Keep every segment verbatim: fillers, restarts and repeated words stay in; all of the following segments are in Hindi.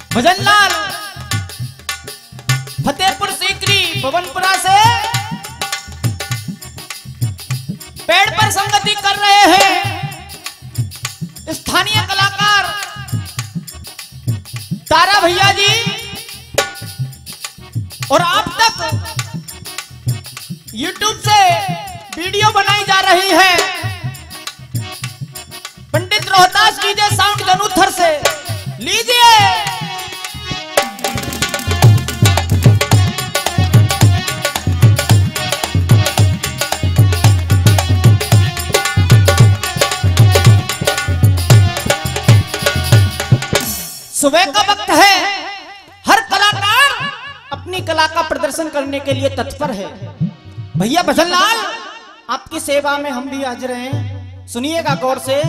भजनलाल फतेहपुर सीकरी भवनपुरा से पेड़ पर संगति कर रहे हैं स्थानीय कलाकार तारा भैया जी। और आप तक YouTube से वीडियो बनाई जा रही है पंडित रोहतास डीजे साउंड गनूथर से। लीजिए सुबह का वक्त है, हर कलाकार अपनी कला का प्रदर्शन करने के लिए तत्पर है। भैया भजनलाल आपकी सेवा में हम भी हाजिर हैं, सुनिएगा गौर से।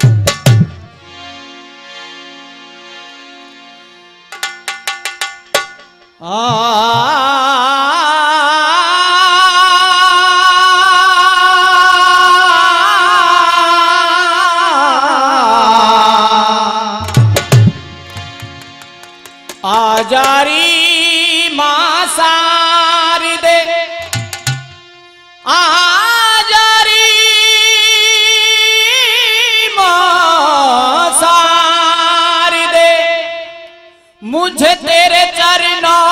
आजारी मां सारी दे आजारी मां सारी दे मुझे तेरे चरणों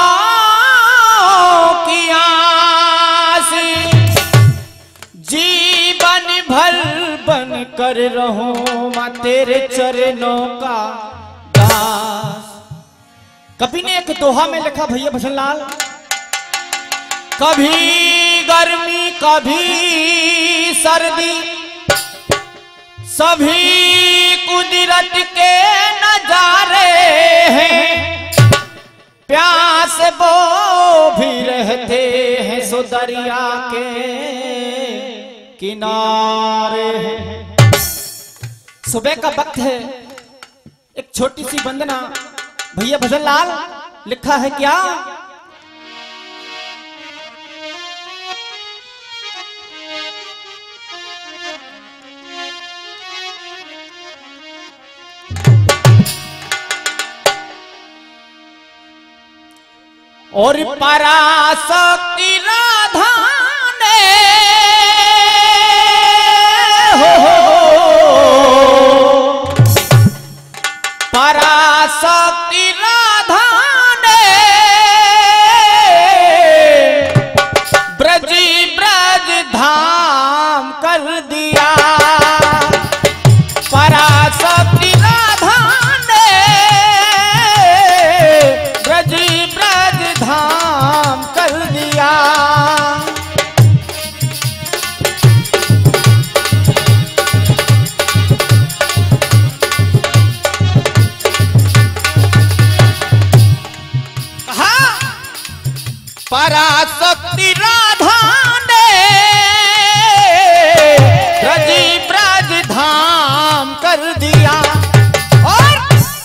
की आस जीवन भर बन कर रहूं मां तेरे चरणों का दास। कवि ने एक दोहा में लिखा भैया भजनलाल, कभी गर्मी कभी सर्दी सभी कुदरत के नजारे हैं, प्यास वो भी रहते हैं सो दरिया के किनारे हैं। सुबह का वक्त है, एक छोटी सी वंदना भैया भजनलाल लिखा है क्या? और पराशक्ति राधा ने हो पराशक्ति राधा ने ब्रजी ब्रज धाम कर दिया। पराशक्ति राधा ने ब्रजी ब्रज धाम कर दिया। पराशक्ति राधा ने ब्रजी ब्रज धाम कर दिया। और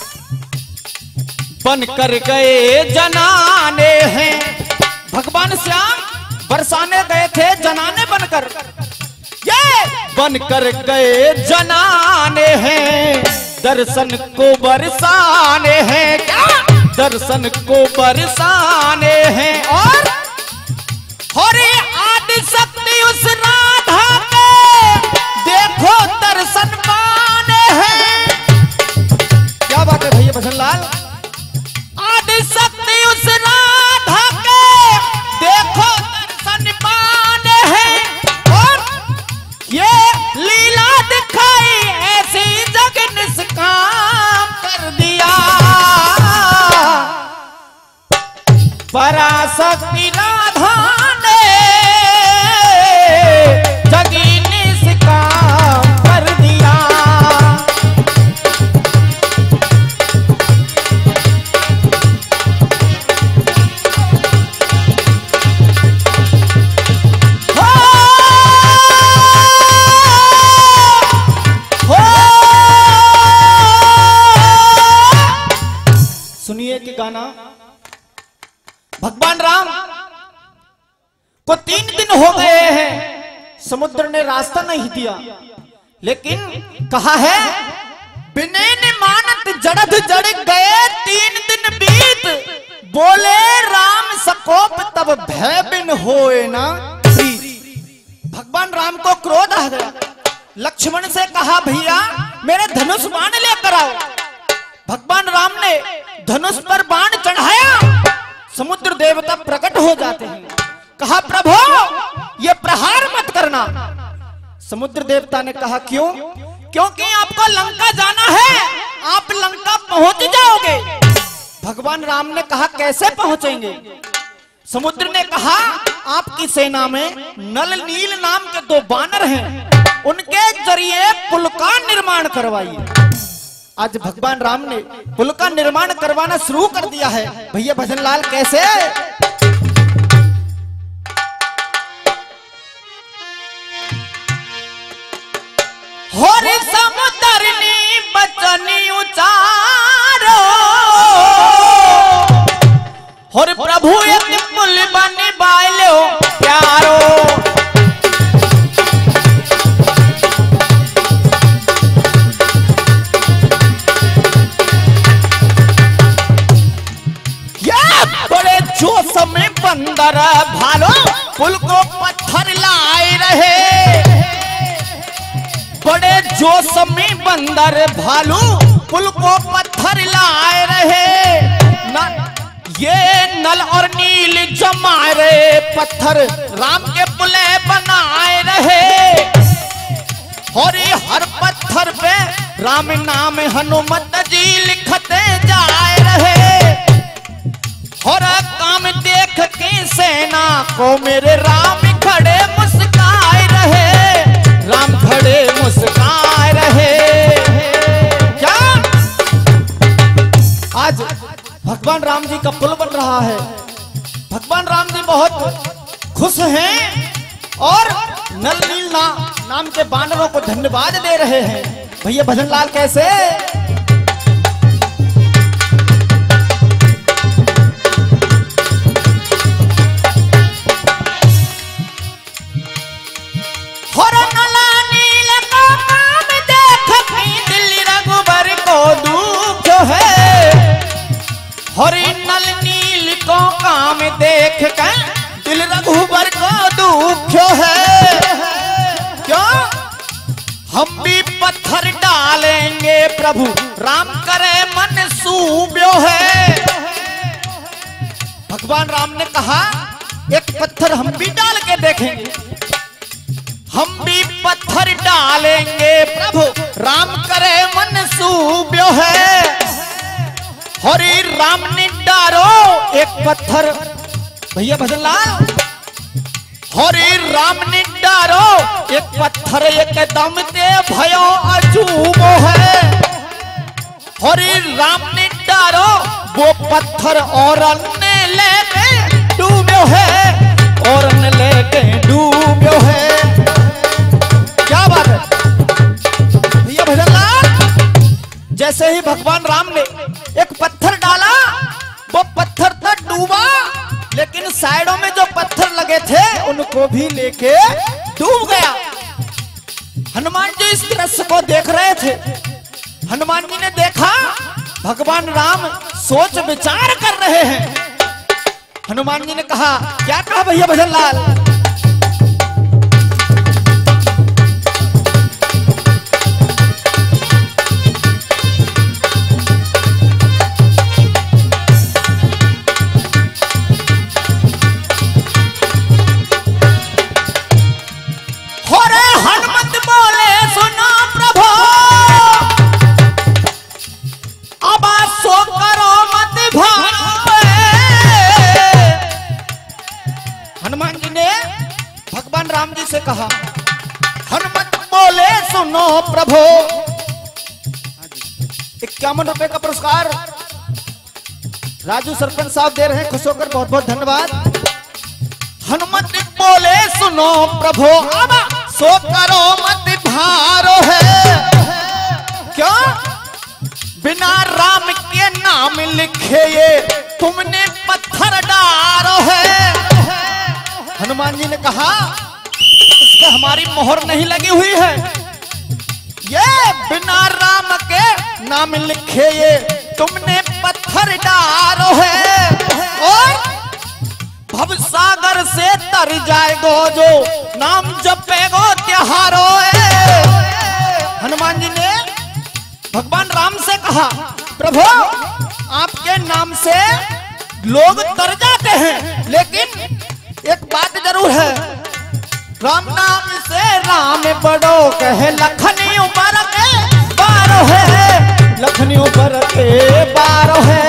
बन कर गए जनाने हैं, भगवान श्याम बरसाने गए थे जनाने बनकर, ये बन कर गए जनाने हैं दर्शन को बरसाने हैं। क्या दर्शन को बरसाने हैं। और हरे आदि शक्ति उस राधा के देखो दर्शन पाने हैं। क्या बात है भैया भजनलाल? आदि शक्ति उस राधा के देखो दर्शन पाने हैं। और ये लीला दिखाई ऐसी जग निष्काम कर दिया। पराशक्ति राधा ने जगी निष्काम कर दिया। हो, हो, सुनिए कि गाना भगवान राम को तीन दिन हो गए हैं, समुद्र ने रास्ता नहीं दिया, लेकिन कहा है विनय ने मानत जड़द जड़ गए तीन दिन बिन होए ना प्रीत। भगवान राम को क्रोध आ गया। लक्ष्मण से कहा भैया मेरे धनुष बाण लेकर आओ। भगवान राम ने धनुष पर बाण चढ़ाया, समुद्र देवता प्रकट हो जाते हैं। कहा प्रभु ये प्रहार मत करना। समुद्र देवता ने कहा क्यों? क्योंकि आपको लंका जाना है, आप लंका पहुंच जाओगे। भगवान राम ने कहा कैसे पहुंचेंगे? समुद्र ने कहा आपकी सेना में नल नील नाम के दो बानर हैं, उनके जरिए पुल का निर्माण करवाइए। आज भगवान राम ने पुल का निर्माण करवाना शुरू कर दिया है। भैया भजनलाल कैसे? होरी समुद्रनी बचनी उचारो, होरी प्रभु एक पुल बनी बाइलो प्यारो। जोश में बंदर भालो पुल को पत्थर लाए रहे। बड़े जोश में बंदर भालू पुल को पत्थर लाए रहे। न, ये नल और नील जमाए रहे पत्थर राम के पुले बनाए रहे। और ये हर पत्थर पे राम नाम हनुमत जी लिखते जाए रहे। और काम देख के सेना को मेरे राम खड़े मुस्काए रहे, राम खड़े मुस्काए रहे। क्या आज भगवान राम जी का पुल बन रहा है। भगवान राम जी बहुत खुश हैं और नल नील ना, नाम के बानरों को धन्यवाद दे रहे हैं। भैया भजनलाल कैसे? हरि नल नील को काम देख कर दिल रघुबर को दुख है। क्यों? हम भी पत्थर डालेंगे प्रभु राम करे मन सूब्यो है। भगवान राम ने कहा एक पत्थर हम भी डाल के देखेंगे। हम भी पत्थर डालेंगे प्रभु राम करे मन सूब्यो है। हरि राम ने डारो एक पत्थर। भैया भजनलाल हरि राम ने डारो एक पत्थर एकदम ते भयो अजूबो है। हरि राम ने डारो वो पत्थर और ने लेके डूबो है, और ने लेके डूबो है। क्या बात है भैया भजनलाल? जैसे ही भगवान राम ने एक पत्थर डाला वो पत्थर तो डूबा, लेकिन साइडों में जो पत्थर लगे थे उनको भी लेके डूब गया। हनुमान जी इस दृश्य को देख रहे थे। हनुमान जी ने देखा भगवान राम सोच विचार कर रहे हैं। हनुमान जी ने कहा क्या कहा भैया भजनलाल? राम जी से कहा हनुमत बोले सुनो प्रभु। इक्यावन रुपए का पुरस्कार राजू सरपंच साहब दे रहे हैं, खुश होकर बहुत बहुत धन्यवाद। हनुमत बोले सुनो प्रभु अब सो करो मत भारो है। क्या बिना राम के नाम लिखे ये तुमने पत्थर डारो है। हनुमान जी ने कहा इस पे हमारी मोहर नहीं लगी हुई है, ये बिना राम के नाम लिखे ये तुमने पत्थर डारो है। और भव सागर से तर जाएगो जो नाम जपेगो त्योहारो। हनुमान जी ने भगवान राम से कहा, प्रभु आपके नाम से लोग तर जाते हैं, लेकिन एक बात जरूर है, राम नाम से राम बड़ो कहे, लखनी उम्र के बारो है, लखनी उम्र के बारो है।